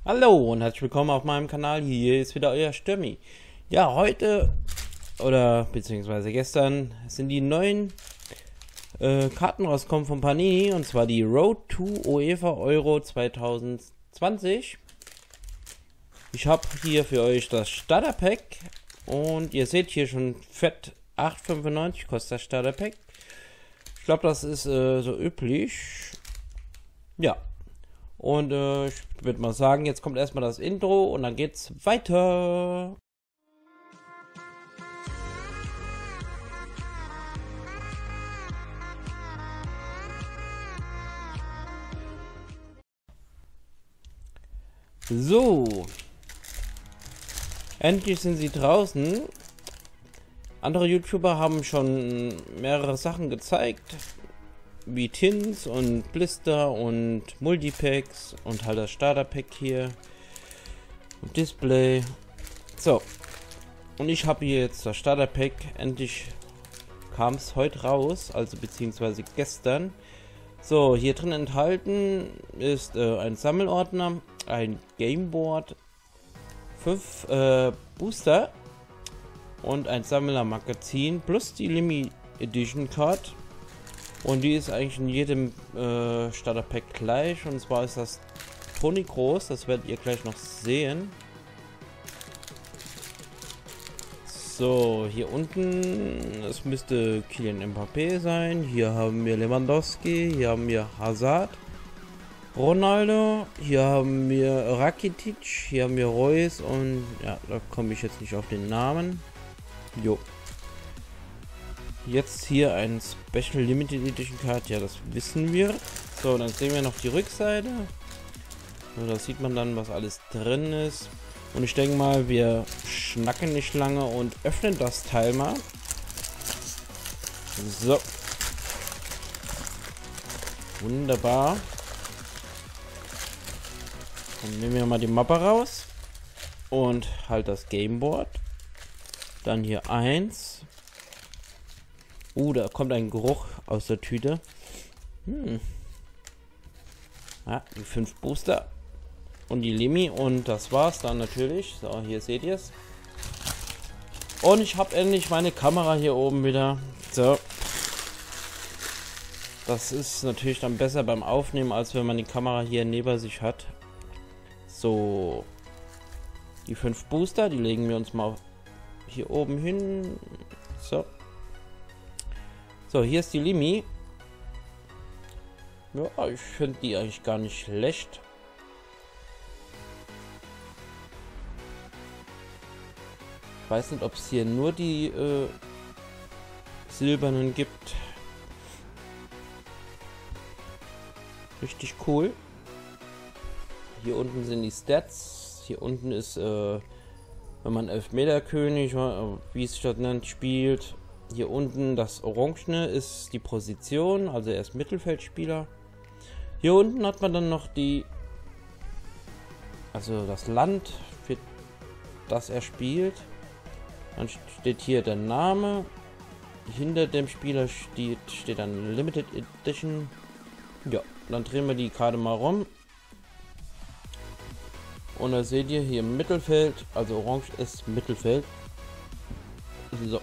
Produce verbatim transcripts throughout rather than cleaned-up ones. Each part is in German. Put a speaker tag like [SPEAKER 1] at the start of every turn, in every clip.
[SPEAKER 1] Hallo und herzlich willkommen auf meinem Kanal. Hier ist wieder euer Stürmi. Ja, heute oder beziehungsweise gestern sind die neuen äh, Karten rausgekommen von Panini, und zwar die Road to UEFA Euro zwanzig zwanzig. Ich habe hier für euch das Starter Pack und ihr seht hier schon fett acht fünfundneunzig kostet das Starter Pack. Ich glaube, das ist äh, so üblich. Ja. Und äh, ich würde mal sagen, jetzt kommt erstmal das Intro und dann geht's weiter. So. Endlich sind sie draußen. Andere YouTuber haben schon mehrere Sachen gezeigt, wie Tins und Blister und Multipacks und halt das Starterpack hier und Display. So, und ich habe hier jetzt das Starterpack. Endlich kam es heute raus, also beziehungsweise gestern. So, hier drin enthalten ist äh, ein Sammelordner, ein Gameboard, fünf äh, Booster und ein Sammlermagazin plus die Limited Edition Card. Und die ist eigentlich in jedem äh, Starterpack gleich. Und zwar ist das Toni Kroos. Das werdet ihr gleich noch sehen. So, hier unten, das müsste Kylian Mbappé sein. Hier haben wir Lewandowski. Hier haben wir Hazard. Ronaldo. Hier haben wir Rakitic. Hier haben wir Reus. Und ja, da komme ich jetzt nicht auf den Namen. Jo. Jetzt hier ein Special Limited Edition Card, ja, das wissen wir. So, dann sehen wir noch die Rückseite. So, da sieht man dann, was alles drin ist. Und ich denke mal, wir schnacken nicht lange und öffnen das Teil mal. So. Wunderbar. Dann nehmen wir mal die Mappe raus. Und halt das Gameboard. Dann hier eins. Uh, da kommt ein Geruch aus der Tüte. Hm. Ja, die fünf Booster. Und die Limi. Und das war's dann natürlich. So, hier seht ihr es. Und ich habe endlich meine Kamera hier oben wieder. So. Das ist natürlich dann besser beim Aufnehmen, als wenn man die Kamera hier neben sich hat. So. Die fünf Booster, die legen wir uns mal hier oben hin. So. So, hier ist die Limi. Ja, ich finde die eigentlich gar nicht schlecht. Ich weiß nicht, ob es hier nur die äh, silbernen gibt. Richtig cool. Hier unten sind die Stats. Hier unten ist, äh, wenn man Elfmeterkönig, wie sich das nennt, spielt. Hier unten das Orangene ist die Position, also er ist Mittelfeldspieler. Hier unten hat man dann noch die, also das Land, für das er spielt. Dann steht hier der Name. Hinter dem Spieler steht, steht dann Limited Edition. Ja, dann drehen wir die Karte mal rum. Und da seht ihr hier im Mittelfeld, also Orange ist Mittelfeld. So.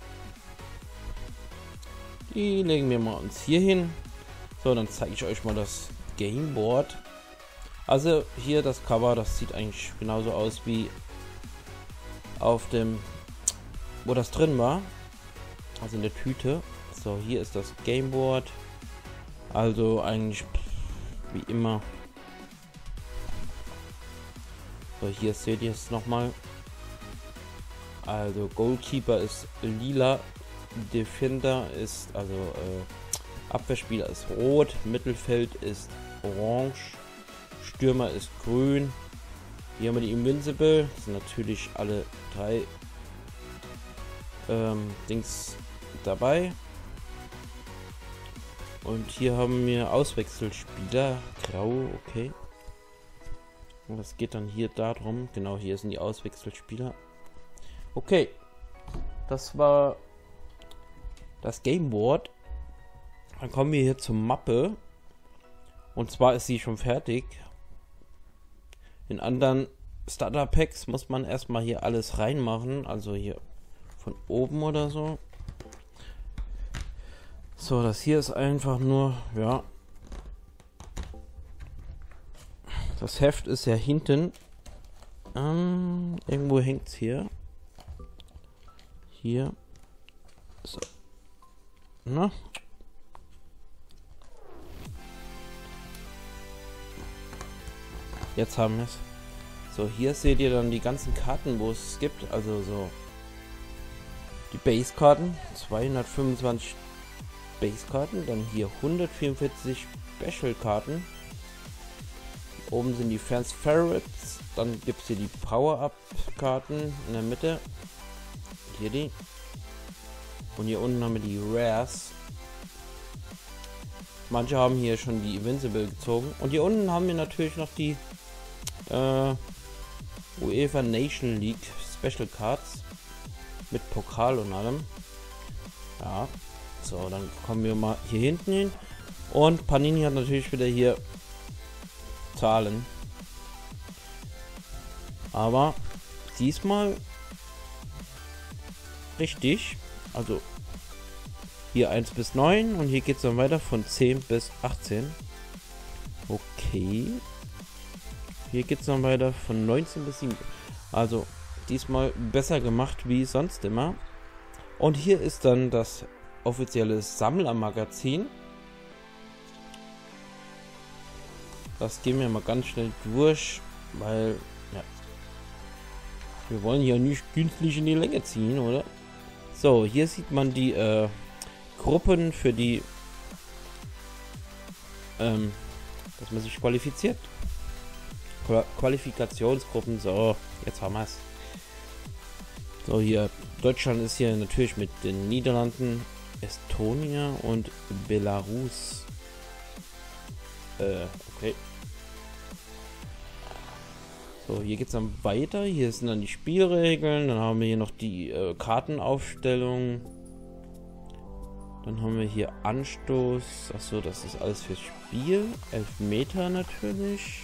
[SPEAKER 1] Die legen wir mal uns hier hin. So, dann zeige ich euch mal das Gameboard. Also hier das Cover, das sieht eigentlich genauso aus wie auf dem, wo das drin war. Also in der Tüte. So, hier ist das Gameboard. Also eigentlich wie immer. So, hier seht ihr es nochmal. Also Goalkeeper ist lila. Defender ist, also äh, Abwehrspieler ist rot, Mittelfeld ist orange, Stürmer ist grün. Hier haben wir die Invincible, das sind natürlich alle drei ähm, Dings dabei. Und hier haben wir Auswechselspieler, grau, okay. Und das geht dann hier darum, genau, hier sind die Auswechselspieler. Okay, das war das Gameboard. Dann kommen wir hier zur Mappe. Und zwar ist sie schon fertig. In anderen Starter Packs muss man erstmal hier alles reinmachen, also hier von oben oder so. So, das hier ist einfach nur, ja. Das Heft ist ja hinten. Ähm, irgendwo hängt es hier. Hier. So. Na. Jetzt haben wir es. So, hier seht ihr dann die ganzen Karten, wo es gibt. Also so die Base-Karten. zweihundertfünfundzwanzig Base-Karten. Dann hier hundertvierundvierzig Special-Karten. Oben sind die Fans Favorites. Dann gibt es hier die Power-Up-Karten in der Mitte. Hier die. Und hier unten haben wir die Rares. Manche haben hier schon die Invincible gezogen. Und hier unten haben wir natürlich noch die äh, UEFA Nation League Special Cards. Mit Pokal und allem. Ja. So, dann kommen wir mal hier hinten hin. Und Panini hat natürlich wieder hier Zahlen. Aber diesmal richtig. Also hier eins bis neun und hier geht es dann weiter von zehn bis achtzehn. Okay. Hier geht es dann weiter von neunzehn bis sieben. Also diesmal besser gemacht wie sonst immer. Und hier ist dann das offizielle Sammlermagazin. Das gehen wir mal ganz schnell durch, weil ja, wir wollen ja nicht künstlich in die Länge ziehen, oder? So, hier sieht man die äh, Gruppen für die, ähm, dass man sich qualifiziert. Qua Qualifikationsgruppen, so, jetzt haben wir es. So, hier, Deutschland ist hier natürlich mit den Niederlanden, Estonia und Belarus. Äh, okay. So, hier geht es dann weiter. Hier sind dann die Spielregeln. Dann haben wir hier noch die äh, Kartenaufstellung. Dann haben wir hier Anstoß. Achso, das ist alles fürs Spiel. Elfmeter natürlich.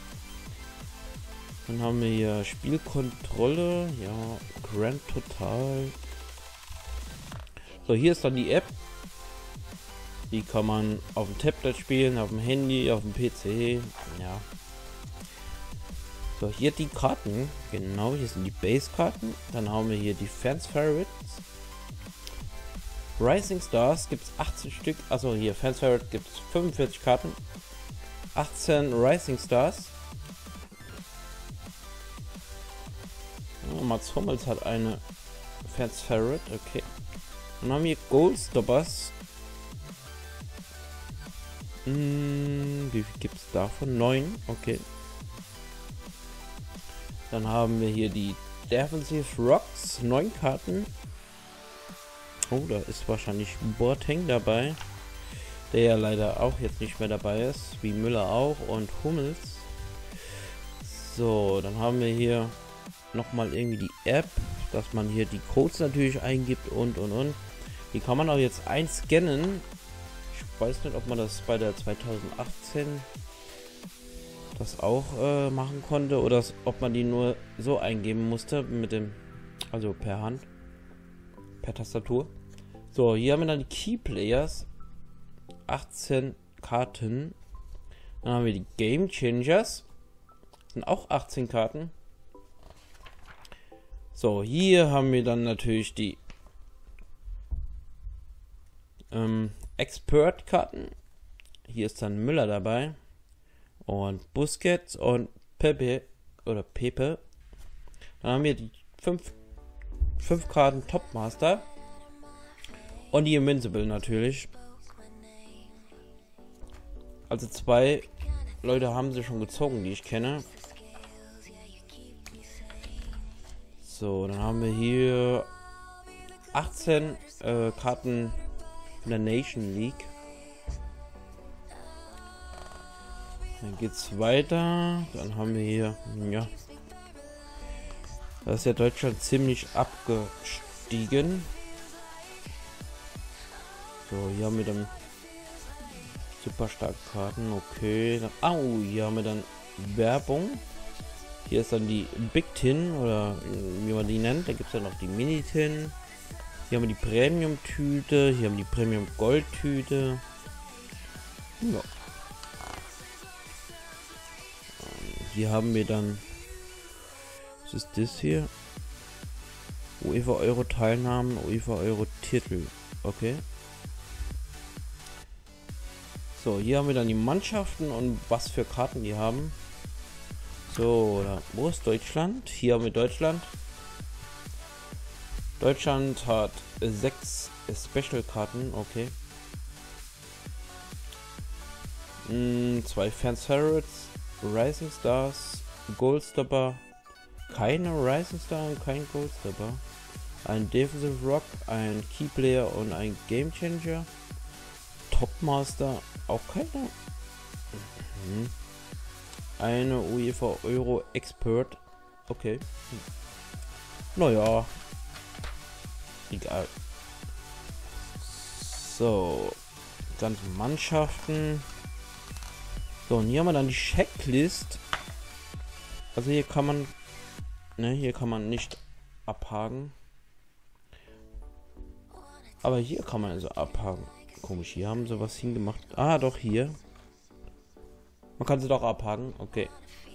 [SPEAKER 1] Dann haben wir hier Spielkontrolle. Ja, Grand Total. So, hier ist dann die App. Die kann man auf dem Tablet spielen, auf dem Handy, auf dem P C. Ja. So, hier die Karten. Genau, hier sind die Base-Karten. Dann haben wir hier die Fans Favorites. Rising Stars gibt es achtzehn Stück. Also hier, Fans Favorite gibt es fünfundvierzig Karten. achtzehn Rising Stars. Oh, Mats Hummels hat eine Fans Favorite. Okay. Dann haben wir Goalstoppers. Hm, wie viel gibt es davon? neun. Okay. Dann haben wir hier die Defensive Rocks. neun Karten. Oh, da ist wahrscheinlich Boateng dabei. Der ja leider auch jetzt nicht mehr dabei ist. Wie Müller auch. Und Hummels. So, dann haben wir hier nochmal irgendwie die App. Dass man hier die Codes natürlich eingibt und und und. Die kann man auch jetzt einscannen. Ich weiß nicht, ob man das bei der zweitausendachtzehn das auch äh, machen konnte oder ob man die nur so eingeben musste mit dem, also per Hand, per Tastatur. So, hier haben wir dann die Key Players, achtzehn Karten. Dann haben wir die Game Changers, sind auch achtzehn Karten. So, hier haben wir dann natürlich die ähm, Expert-Karten. Hier ist dann Müller dabei. Und Busquets und Pepe oder Pepe. Dann haben wir die fünf, fünf Karten Topmaster. Und die Invincible natürlich. Also zwei Leute haben sie schon gezogen, die ich kenne. So, dann haben wir hier achtzehn äh, Karten von der Nation League. Dann geht's weiter. Dann haben wir hier, ja, da ist ja Deutschland ziemlich abgestiegen. So, hier haben wir dann super starke Karten. Okay. Dann, au, hier haben wir dann Werbung. Hier ist dann die Big Tin oder wie man die nennt. Da gibt es dann noch die Mini Tin. Hier haben wir die Premium Tüte. Hier haben wir die Premium Gold Tüte. Ja. Hier haben wir dann, was ist das hier? UEFA Euro Teilnahmen, UEFA Euro Titel. Okay. So, hier haben wir dann die Mannschaften und was für Karten die haben. So, da, wo ist Deutschland? Hier haben wir Deutschland. Deutschland hat sechs Special-Karten, okay. Hm, zwei Fans Favorites, Rising Stars, Goldstopper, keine Rising Star und kein Goldstopper. Ein Defensive Rock, ein Keyplayer und ein Game Changer. Topmaster, auch keine. Mhm. Eine UEFA Euro Expert. Okay. Naja. Egal. So. Ganze Mannschaften. So, und hier haben wir dann die Checklist. Also hier kann man. Ne, hier kann man nicht abhaken. Aber hier kann man also abhaken. Komisch, hier haben sie was hingemacht. Ah, doch, hier. Man kann sie doch abhaken. Okay.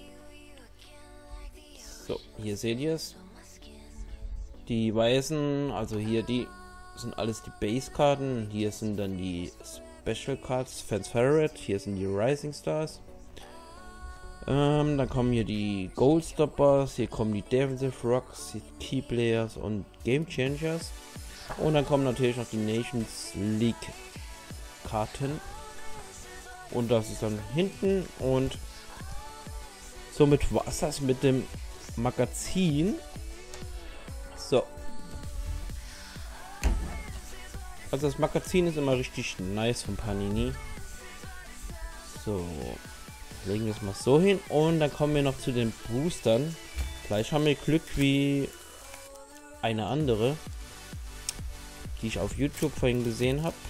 [SPEAKER 1] So, hier seht ihr es. Die weißen, also hier die, sind alles die Base-Karten. Hier sind dann die Special Cards, Fans Favorite. Hier sind die Rising Stars. Ähm, dann kommen hier die Goldstoppers. Hier kommen die Defensive Rocks, die Key Players und Game Changers. Und dann kommen natürlich noch die Nations League Karten. Und das ist dann hinten. Und somit war es das mit dem Magazin. So. Also das Magazin ist immer richtig nice von Panini. So. Legen wir es mal so hin. Und dann kommen wir noch zu den Boostern. Gleich haben wir Glück wie eine andere, die ich auf YouTube vorhin gesehen habe.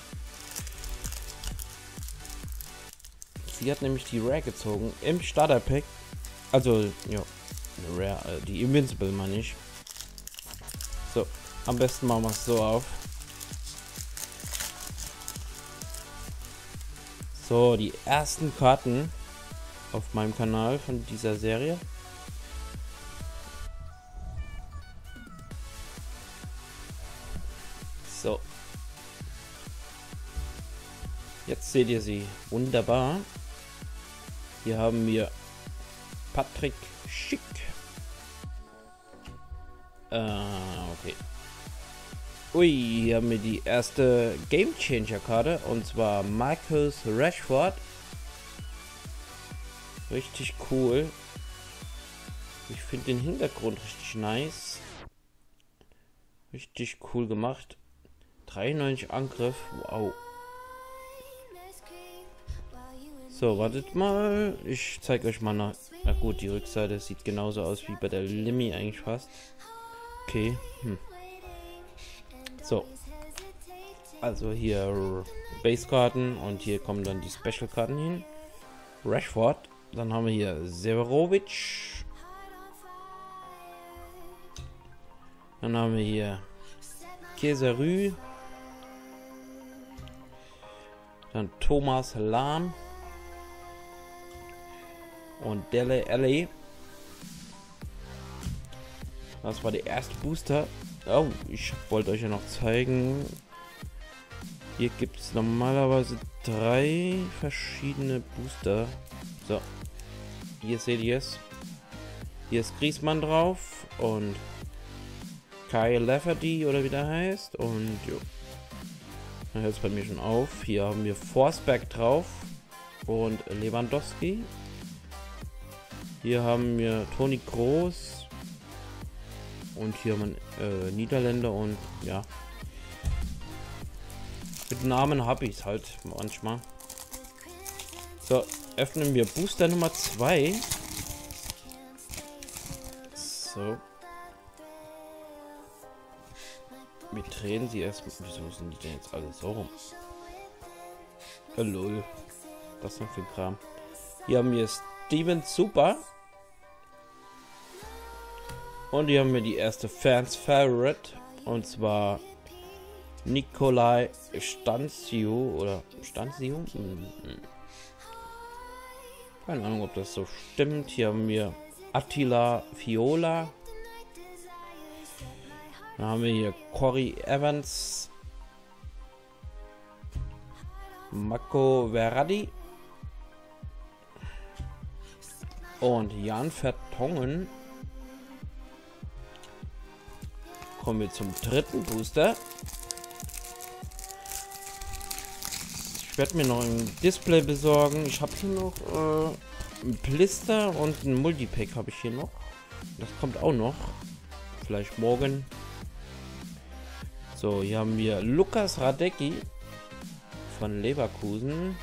[SPEAKER 1] Sie hat nämlich die Rare gezogen im Starter Pack. Also, ja, Rare, äh, die Invincible meine ich. So, am besten machen wir es so auf. So, die ersten Karten auf meinem Kanal von dieser Serie. So. Jetzt seht ihr sie wunderbar. Hier haben wir Patrick Schick. Äh, okay. Ui, hier haben wir die erste Game Changer Karte und zwar Marcus Rashford. Richtig cool. Ich finde den Hintergrund richtig nice. Richtig cool gemacht. dreiundneunzig Angriff. Wow. So, wartet mal. Ich zeige euch mal nach. Na gut, die Rückseite sieht genauso aus wie bei der Limmy eigentlich fast. Okay. Hm. So. Also hier Base-Karten und hier kommen dann die Special-Karten hin. Rashford. Dann haben wir hier Severovic. Dann haben wir hier Keserü. Dann Thomas Lahm. Und Dele Alli. Das war der erste Booster. Oh, ich wollte euch ja noch zeigen. Hier gibt es normalerweise drei verschiedene Booster. So. Hier seht ihr es. Hier ist Griezmann drauf. Und Kyle Lafferty oder wie der heißt. Und jo. Dann hört es bei mir schon auf. Hier haben wir Forsberg drauf. Und Lewandowski. Hier haben wir Toni Kroos. Und hier haben wir äh, Niederländer und ja. Mit Namen habe ich es halt manchmal. So, öffnen wir Booster Nummer zwei. So. Wir drehen sie erstmal. Wieso sind die denn jetzt alle so rum? Oh, lol. Das ist noch viel Kram. Hier haben wir Steven Super. Und hier haben wir die erste Fans Favorite. Und zwar Nikolai Stancio oder Stancio? Hm. Keine Ahnung, ob das so stimmt. Hier haben wir Attila Viola. Dann haben wir hier Corey Evans. Marco Verratti. Und Jan Vertongen. Kommen wir zum dritten Booster. Ich werde mir noch ein Display besorgen. Ich habe hier noch äh, ein Blister und ein Multipack habe ich hier noch. Das kommt auch noch. Vielleicht morgen. So, hier haben wir Lukas Radecki von Leverkusen.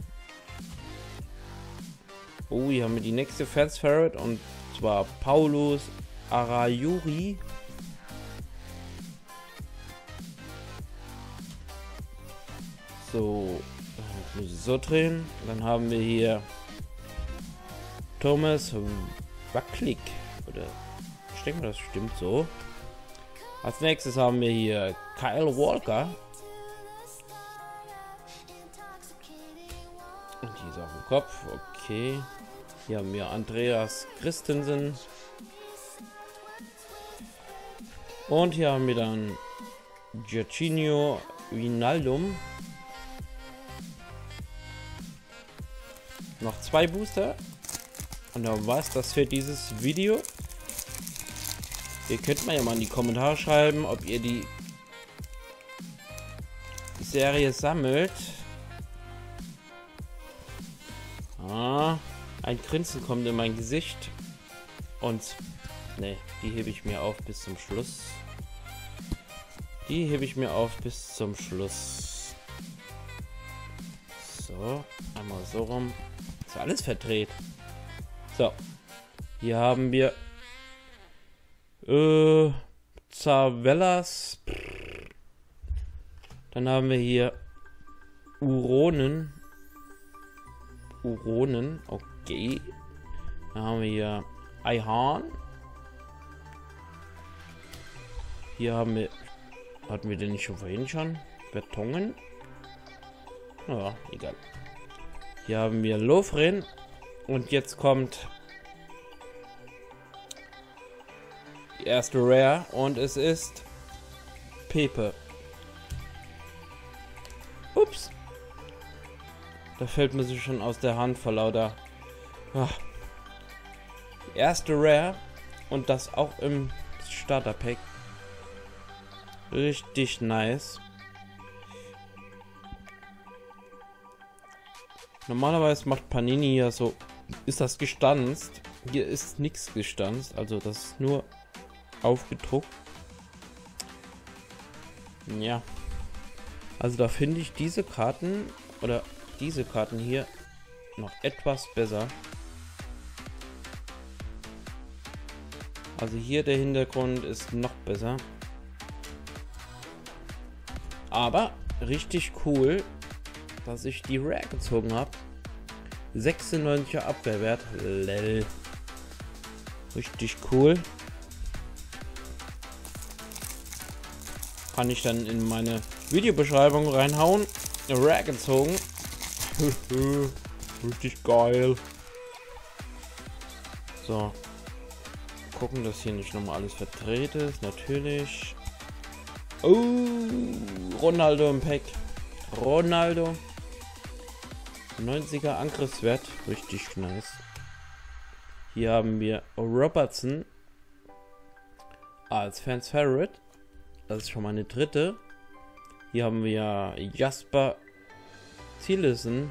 [SPEAKER 1] Oh, hier haben wir die nächste Fans Favorite und zwar Paulus Arayuri. So, muss ich so drehen. Dann haben wir hier Thomas Wacklick. Oder ich denke mal, das stimmt so. Als nächstes haben wir hier Kyle Walker. Und die ist auf dem Kopf. Okay. Hier haben wir Andreas Christensen. Und hier haben wir dann Giorginio Wijnaldum. Noch zwei Booster. Und dann war es das für dieses Video. Ihr könnt mir ja mal in die Kommentare schreiben, ob ihr die Serie sammelt. Ah, ein Grinsen kommt in mein Gesicht. Und ne, die hebe ich mir auf bis zum Schluss. Die hebe ich mir auf bis zum Schluss. So, einmal so rum. Ist alles verdreht. So, hier haben wir äh, Zavellas. Dann haben wir hier Uronen. Uronen, okay. Dann haben wir hier Eihan. Hier haben wir, hatten wir den nicht schon vorhin schon? Vertongen. Naja, egal. Hier haben wir Lovren. Und jetzt kommt die erste Rare. Und es ist Pepe. Ups. Da fällt mir sie schon aus der Hand vor lauter. Ach. Die erste Rare. Und das auch im Starter Pack. Richtig nice. Normalerweise macht Panini ja so, ist das gestanzt. Hier ist nichts gestanzt, also das ist nur aufgedruckt. Ja. Also da finde ich diese Karten oder diese Karten hier noch etwas besser. Also hier der Hintergrund ist noch besser. Aber richtig cool, dass ich die Rare gezogen habe. sechsundneunziger Abwehrwert. Lel. Richtig cool. Kann ich dann in meine Videobeschreibung reinhauen. Rare gezogen. Richtig geil. So. Gucken, dass hier nicht nochmal alles verdreht ist. Natürlich. Oh, Ronaldo im Pack. Ronaldo. neunziger Angriffswert. Richtig nice. Hier haben wir Robertson als Fans Favorite. Das ist schon mal eine dritte. Hier haben wir Jasper Cillessen.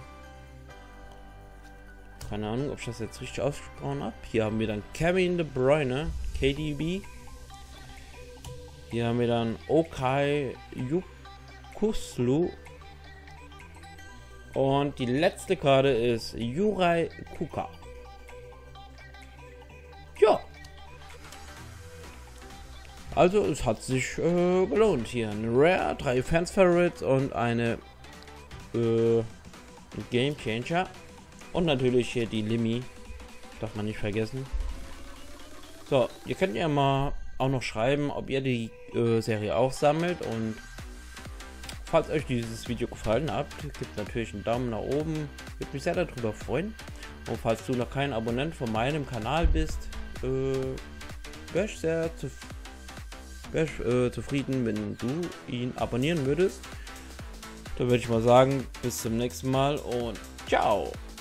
[SPEAKER 1] Keine Ahnung, ob ich das jetzt richtig ausgesprochen habe. Hier haben wir dann Kevin De Bruyne, K D B. Hier haben wir dann Okay Yukuslu. Und die letzte Karte ist Juraj Kuka. Ja. Also es hat sich äh, gelohnt. Hier eine Rare, drei Fans Favorites und eine äh, Game Changer. Und natürlich hier die Limi. Darf man nicht vergessen. So, ihr könnt ja mal auch noch schreiben, ob ihr die äh, Serie auch sammelt. Und falls euch dieses Video gefallen hat, gebt natürlich einen Daumen nach oben. Würde mich sehr darüber freuen. Und falls du noch kein Abonnent von meinem Kanal bist, äh, wäre ich sehr zuf wär ich, äh, zufrieden, wenn du ihn abonnieren würdest. Dann würde ich mal sagen, bis zum nächsten Mal und ciao!